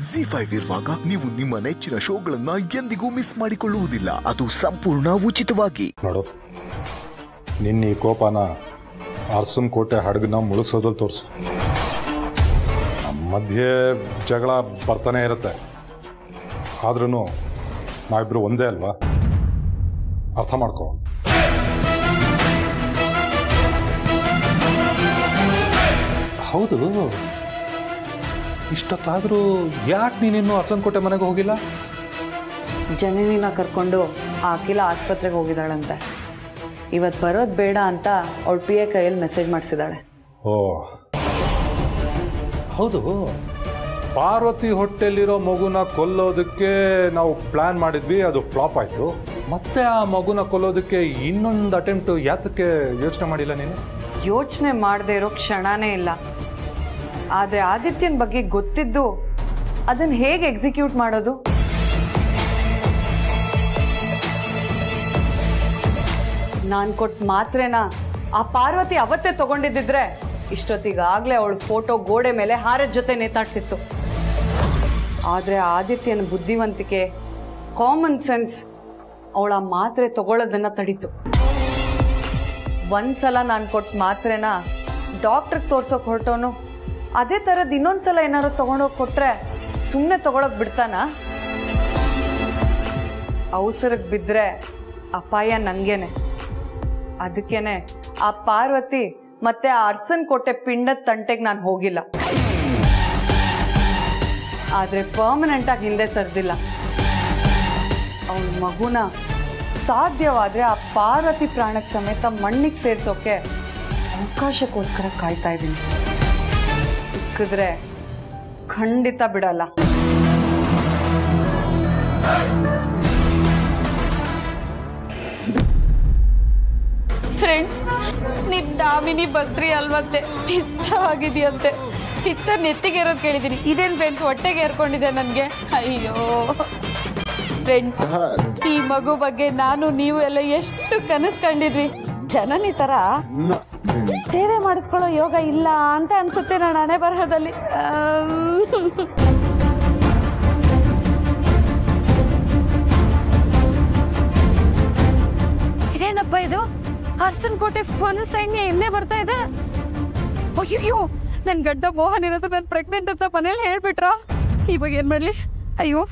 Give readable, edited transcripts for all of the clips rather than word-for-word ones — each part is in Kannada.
Zee ಇರುವಾಗ ನೀವು ನಿಮ್ಮ ನೆಚ್ಚಿನ ಶೋಗಳನ್ನ ಎಂದಿಗೂ ಮಿಸ್ ಮಾಡಿಕೊಳ್ಳುವುದಿಲ್ಲ. ಅದು ಸಂಪೂರ್ಣ ಉಚಿತವಾಗಿ. ನೋಡು, ನಿನ್ನ ಈ ಕೋಪನ ಅರಸನ್ ಕೋಟೆ ಹಡಗನ್ನ ಮುಳುಗಿಸೋದ್ರಲ್ಲಿ ತೋರಿಸು. ಮಧ್ಯೆ ಜಗಳ ಬರ್ತಾನೆ ಇರುತ್ತೆ, ಆದ್ರೂ ನಾವಿಬ್ರು ಒಂದೇ ಅಲ್ವಾ? ಅರ್ಥ ಮಾಡ್ಕೋ. ಹೌದು, ಇಷ್ಟೊತ್ತಾದ್ರೂ ಯಾಕೆ ನೀನಿನ್ನು ಅರಸನ್ ಕೋಟೆ ಮನೆಗೆ ಹೋಗಿಲ್ಲ? ಜನನಿನ ಕರ್ಕೊಂಡು ಆ ಅಖಿಲ ಆಸ್ಪತ್ರೆಗೆ ಹೋಗಿದ್ದಾಳಂತೆ. ಇವತ್ತು ಬರೋದು ಬೇಡ ಅಂತ ಅವಳ PA ಕೈಯಲ್ಲಿ ಮೆಸೇಜ್ ಮಾಡಿಸಿದಾಳೆ. ಓ ಹೌದು, ಪಾರ್ವತಿ ಹೊಟ್ಟೆಲಿರೋ ಮಗುನ ಕೊಲ್ಲೋದಕ್ಕೆ ನಾವು ಪ್ಲಾನ್ ಮಾಡಿದ್ವಿ, ಅದು ಫ್ಲಾಪ್ ಆಯ್ತು. ಮತ್ತೆ ಆ ಮಗುನ ಕೊಲ್ಲೋದಕ್ಕೆ ಇನ್ನೊಂದು ಅಟೆಂಪ್ಟ್ ಯಾತಕ್ಕೆ ಯೋಚನೆ ಮಾಡಿಲ್ಲ ನೀನು? ಯೋಚನೆ ಮಾಡದೇ ಇರೋ ಕ್ಷಣನೇ ಇಲ್ಲ. ಆದರೆ ಆದಿತ್ಯನ ಬಗ್ಗೆ ಗೊತ್ತಿದ್ದು ಅದನ್ನು ಹೇಗೆ ಎಕ್ಸಿಕ್ಯೂಟ್ ಮಾಡೋದು? ನಾನು ಕೊಟ್ಟು ಮಾತ್ರೇನ ಆ ಪಾರ್ವತಿ ಅವತ್ತೇ ತಗೊಂಡಿದ್ದಿದ್ರೆ ಇಷ್ಟೊತ್ತಿಗಾಗಲೇ ಅವಳ ಫೋಟೋ ಗೋಡೆ ಮೇಲೆ ಹಾರದ ಜೊತೆ ನೇತಾಡ್ತಿತ್ತು. ಆದರೆ ಆದಿತ್ಯನ ಬುದ್ಧಿವಂತಿಕೆ, ಕಾಮನ್ ಸೆನ್ಸ್ ಅವಳ ಮಾತ್ರೆ ತಗೊಳ್ಳೋದನ್ನ ತಡೀತು. ಒಂದ್ಸಲ ನಾನು ಕೊಟ್ಟು ಮಾತ್ರೆನ ಡಾಕ್ಟ್ರಿಗೆ ತೋರ್ಸೋಕೆ ಹೊರಟೋನು ಅದೇ ಥರದ್ದು ಇನ್ನೊಂದ್ಸಲ ಏನಾದ್ರು ತಗೊಂಡೋಗಿ ಕೊಟ್ರೆ ಸುಮ್ಮನೆ ತಗೊಳಕ್ ಬಿಡ್ತಾನ? ಅವಸರಕ್ಕೆ ಬಿದ್ದರೆ ಅಪಾಯ ನಂಗೇನೆ. ಅದಕ್ಕೇನೆ ಆ ಪಾರ್ವತಿ ಮತ್ತೆ ಆ ಅರಸನ್ ಕೋಟೆ ಪಿಂಡದ ತಂಟೆಗೆ ನಾನು ಹೋಗಿಲ್ಲ. ಆದರೆ ಪರ್ಮನೆಂಟ್ ಆಗಿ ಹಿಂದೆ ಸರ್ದಿಲ್ಲ. ಅವಳ ಮಗುನ ಸಾಧ್ಯವಾದರೆ ಆ ಪಾರ್ವತಿ ಪ್ರಾಣಕ್ಕೆ ಸಮೇತ ಮಣ್ಣಿಗೆ ಸೇರಿಸೋಕೆ ಅವಕಾಶಕ್ಕೋಸ್ಕರ ಕಾಯ್ತಾ ಇದ್ದೀನಿ. ಸಿಕ್ಕಿದ್ರೆ ಖಂಡಿತ ಬಿಡಲ್ಲ. ಫ್ರೆಂಡ್ಸ್, ನಿನ್ ದಾಮಿನಿ ಬಸ್ರಿ ಅಲ್ವಂತೆ, ಪಿತ್ತ ಆಗಿದೆಯಂತೆ. ಪಿತ್ತ ನೆತ್ತಿಗೆ ಇರೋದು ಕೇಳಿದ್ದೀನಿ. ಇದೇನು ಫ್ರೆಂಡ್ಸ್ ಹೊಟ್ಟೆಗೆ ಏರ್ಕೊಂಡಿದೆ ನನಗೆ. ಅಯ್ಯೋ ಫ್ರೆಂಡ್ಸ್, ಈ ಮಗು ಬಗ್ಗೆ ನಾನು ನೀವು ಎಲ್ಲ ಎಷ್ಟು ಕನಸು ಕಂಡಿದ್ವಿ. ಜನನಿ ತರ ಸೇವೆ ಮಾಡಿಸ್ಕೊಳ್ಳೋ ಯೋಗ ಇಲ್ಲ ಅಂತ ಅನ್ಸುತ್ತೆ ನಾನು ಹಣೆ ಬರಹದಲ್ಲಿ. ಇದೇನಪ್ಪ ಇದು? ಅರಸನ್ ಕೋಟೆ ಫುಲ್ ಸೈನ್ಯ ಇಲ್ಲೇ ಬರ್ತಾ ಇದೆ. ಅಯ್ಯೋ, ನನ್ ಗಡ್ಡ ಮೋಹನ್ ಏನಾದ್ರು ನಾನು ಪ್ರೆಗ್ನೆಂಟ್ ಅಂತ ಮನೇಲಿ ಹೇಳ್ಬಿಟ್ರ? ಇವಾಗ ಏನ್ ಮಾಡ್ಲಿ? ಅಯ್ಯೋ,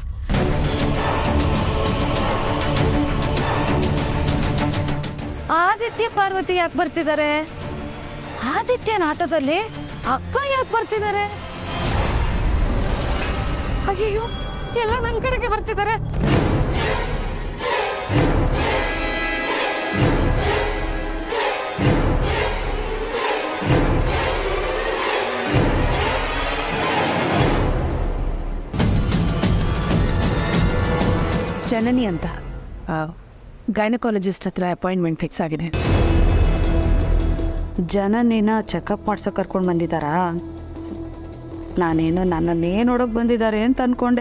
ಆದಿತ್ಯ ಪಾರ್ವತಿ ಯಾಕೆ ಬರ್ತಿದ್ದಾರೆ? ಆದಿತ್ಯನ ಆಟೋದಲ್ಲಿ ಅಕ್ಕ ಯಾಕೆ ಬರ್ತಿದ್ದಾರೆ? ಅಯ್ಯೋ, ಎಲ್ಲ ನನ್ನ ಕಡೆಗೆ ಬರ್ತಿದ್ದಾರೆ. ಜನನಿ ಅಂತ ಗೈನಕಾಲಜಿಸ್ಟ್ ಹತ್ರ ಅಪಾಯಿಂಟ್ಮೆಂಟ್ ಫಿಕ್ಸ್ ಆಗಿದೆ. ಜನನಿನ ಚೆಕಪ್ ಮಾಡ್ಸೋಕೆ ಕರ್ಕೊಂಡು ಬಂದಿದ್ದಾರಾ? ನಾನೇನೋ ನನ್ನನ್ನೇ ನೋಡೋಕೆ ಬಂದಿದ್ದಾರೆ ಅಂತ ಅಂದ್ಕೊಂಡೆ.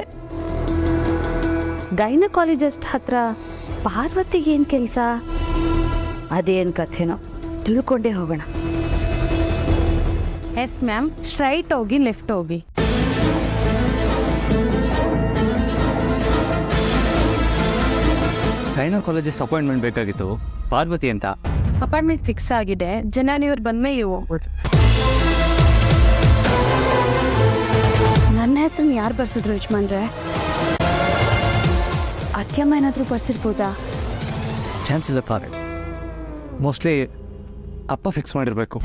ಗೈನಕಾಲಜಿಸ್ಟ್ ಹತ್ರ ಪಾರ್ವತಿಗೆ ಏನು ಕೆಲಸ? ಅದೇನು ಕಥೆನೋ ತಿಳ್ಕೊಂಡೇ ಹೋಗೋಣ. ಎಸ್ ಮ್ಯಾಮ್, ಸ್ಟ್ರೈಟ್ ಹೋಗಿ ಲೆಫ್ಟ್ ಹೋಗಿ. ಗೈನಕಾಲಜಿಸ್ಟ್ ಅಪಾಯಿಂಟ್ಮೆಂಟ್ ಬೇಕಾಗಿತ್ತು, ಪಾರ್ವತಿ ಅಂತ. ಅಪಾಯಿಂಟ್ಮೆಂಟ್ ಫಿಕ್ಸ್ ಆಗಿದೆ. ಜನನಿಯವ್ರು ಬಂದ್ಮೇಲೆ ಹೋಗ್ಬೋದು. ನನ್ನ ಹೆಸರನ್ನ ಯಾರು ಬರ್ಸಿದ್ರು ಯಜಮಾನ್ರೆ? ಅತ್ಯಮ್ಮ ಏನಾದರೂ ಬರ್ಸಿರ್ಬೋದಾ? ಚಾನ್ಸ್ ಇಲ್ಲ ಪಾರು, ಮೋಸ್ಟ್ಲಿ ಅಪ್ಪ ಫಿಕ್ಸ್ ಮಾಡಿರಬೇಕು.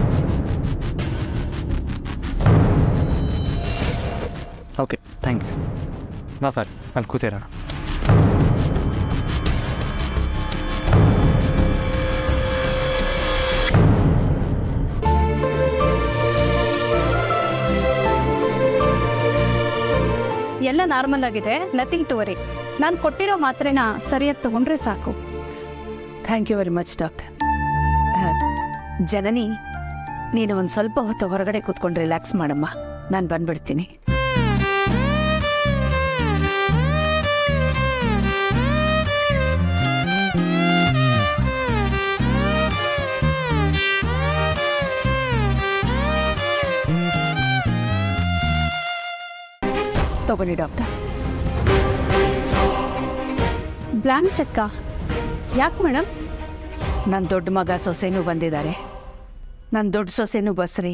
Okay, thanks. ಬಾ ಪಾರು, ಅಲ್ಲಿ ಕೂತಿರೋಣ. ಎಲ್ಲ ನಾರ್ಮಲ್ ಆಗಿದೆ, ನಥಿಂಗ್ ಟು ವರಿ. ನಾನು ಕೊಟ್ಟಿರೋ ಮಾತ್ರೆನ ಸರಿಯಾಗಿ ತಗೊಂಡ್ರೆ ಸಾಕು. Thank you very much doctor. Janani, ನೀನು ಒಂದು ಸ್ವಲ್ಪ ಹೊತ್ತು ಹೊರಗಡೆ ಕೂತ್ಕೊಂಡು ರಿಲ್ಯಾಕ್ಸ್ ಮಾಡಮ್ಮ, ನಾನು ಬಂದ್ಬಿಡ್ತೀನಿ. ತಗೊಳ್ಳಿ ಡಾಕ್ಟರ್. ಬ್ಲ್ಯಾಂಕ್ ಚೆಕ್ಕ? ಯಾಕೆ ಮೇಡಮ್? ನನ್ನ ದೊಡ್ಡ ಮಗ ಸೊಸೆನೂ ಬಂದಿದ್ದಾರೆ. ನನ್ನ ದೊಡ್ಡ ಸೊಸೆನೂ ಬಸ್ರಿ.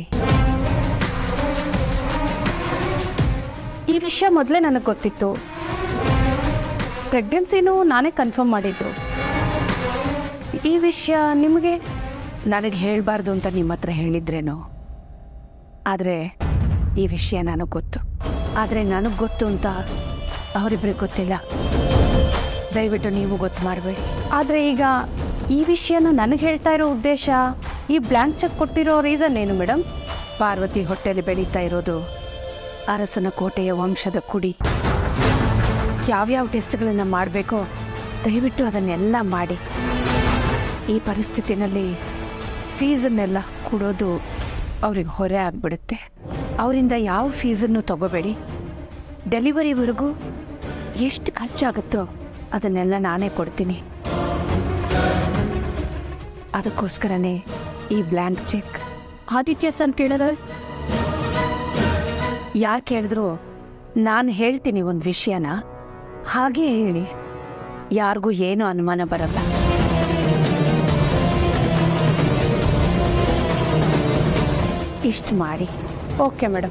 ಈ ವಿಷಯ ಮೊದಲೇ ನನಗೆ ಗೊತ್ತಿತ್ತು. ಪ್ರೆಗ್ನೆನ್ಸಿನೂ ನಾನೇ ಕನ್ಫರ್ಮ್ ಮಾಡಿದ್ದು. ಈ ವಿಷಯ ನಿಮಗೆ? ನನಗೆ ಹೇಳಬಾರ್ದು ಅಂತ ನಿಮ್ಮ ಹತ್ರ ಹೇಳಿದ್ರೇನೋ, ಆದರೆ ಈ ವಿಷಯ ನನಗೆ ಗೊತ್ತು. ಆದರೆ ನನಗೆ ಗೊತ್ತು ಅಂತ ಅವರಿಬ್ಬರಿಗೆ ಗೊತ್ತಿಲ್ಲ. ದಯವಿಟ್ಟು ನೀವು ಗೊತ್ತು ಮಾಡಬೇಡಿ. ಆದರೆ ಈಗ ಈ ವಿಷಯನ ನನಗೆ ಹೇಳ್ತಾ ಇರೋ ಉದ್ದೇಶ, ಈ ಬ್ಲ್ಯಾಂಕ್ ಚೆಕ್ ಕೊಟ್ಟಿರೋ ರೀಸನ್ ಏನು ಮೇಡಮ್? ಪಾರ್ವತಿ ಹೊಟ್ಟೆಲಿ ಬೆಳೀತಾ ಇರೋದು ಅರಸನ ಕೋಟೆಯ ವಂಶದ ಕುಡಿ. ಯಾವ್ಯಾವ ಟೆಸ್ಟ್ಗಳನ್ನು ಮಾಡಬೇಕೋ ದಯವಿಟ್ಟು ಅದನ್ನೆಲ್ಲ ಮಾಡಿ. ಈ ಪರಿಸ್ಥಿತಿನಲ್ಲಿ ಫೀಸನ್ನೆಲ್ಲ ಕೊಡೋದು ಅವ್ರಿಗೆ ಹೊರೆ ಆಗಿಬಿಡುತ್ತೆ. ಅವರಿಂದ ಯಾವ ಫೀಸನ್ನು ತಗೋಬೇಡಿ. ಡೆಲಿವರಿವರೆಗೂ ಎಷ್ಟು ಖರ್ಚಾಗುತ್ತೋ ಅದನ್ನೆಲ್ಲ ನಾನೇ ಕೊಡ್ತೀನಿ. ಅದಕ್ಕೋಸ್ಕರನೇ ಈ ಬ್ಲ್ಯಾಂಕ್ ಚೆಕ್. ಆದಿತ್ಯ ಸರ್ ಕೇಳಿದ್ರೆ ಯಾರು ಕೇಳಿದ್ರು ನಾನು ಹೇಳ್ತೀನಿ ಒಂದು ವಿಷಯನ, ಹಾಗೇ ಹೇಳಿ. ಯಾರಿಗೂ ಏನೂ ಅನುಮಾನ ಬರಲ್ಲ. ಇಷ್ಟು ಮಾಡಿ. Okay madam.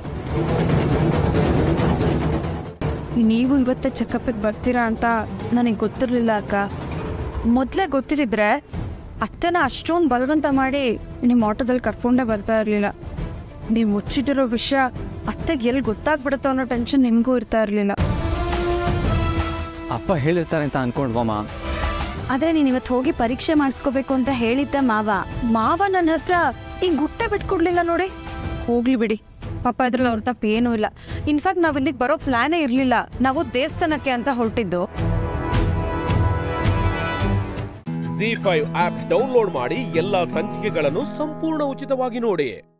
ನೀವು ಇವತ್ತೇ ಚೆಕಪ್ಪಿಗೆ ಬರ್ತೀರಾ ಅಂತ ನನಗೆ ಗೊತ್ತಿರಲಿಲ್ಲ ಅಕ್ಕ. ಮೊದಲೇ ಗೊತ್ತಿದ್ದಿದ್ರೆ ಅತ್ತೆನ ಅಷ್ಟೊಂದು ಬಲವಂತ ಮಾಡಿ ನಿಮ್ಮ ಆಟೋದಲ್ಲಿ ಕರ್ಕೊಂಡೇ ಬರ್ತಾ ಇರಲಿಲ್ಲ. ನೀವು ಮುಚ್ಚಿಟ್ಟಿರೋ ವಿಷಯ ಅತ್ತೆಗೆ ಎಲ್ಲಿ ಗೊತ್ತಾಗ್ಬಿಡುತ್ತೋ ಅನ್ನೋ ಟೆನ್ಷನ್ ನಿಮಗೂ ಇರ್ತಾ ಇರಲಿಲ್ಲ. ಅಪ್ಪ ಹೇಳಿರ್ತಾರೆ ಅಂತ ಅನ್ಕೊಂಡ್ವಮ್ಮ. ಆದರೆ ನೀನು ಇವತ್ತು ಹೋಗಿ ಪರೀಕ್ಷೆ ಮಾಡಿಸ್ಕೋಬೇಕು ಅಂತ ಹೇಳಿದ್ದೆ ಮಾವ ನನ್ನ ಹತ್ರ ಈ ಗುಟ್ಟೆ ಬಿಟ್ಕೊಡ್ಲಿಲ್ಲ ನೋಡಿ. ಹೋಗ್ಲಿ ಬಿಡಿ, ಪಾಪ ಇದ್ರಲ್ಲಿ ಅವ್ರ ತಪ್ಪು ಏನೂ ಇಲ್ಲ. ಇನ್ಫ್ಯಾಕ್ಟ್ ನಾವು ಇಲ್ಲಿಗೆ ಬರೋ ಪ್ಲಾನೇ ಇರಲಿಲ್ಲ. ನಾವು ದೇವಸ್ಥಾನಕ್ಕೆ ಅಂತ ಹೊರಟಿದ್ದು. Zee 5 ಆಪ್ ಡೌನ್ಲೋಡ್ ಮಾಡಿ ಎಲ್ಲಾ ಸಂಚಿಕೆಗಳನ್ನು ಸಂಪೂರ್ಣ ಉಚಿತವಾಗಿ ನೋಡಿ.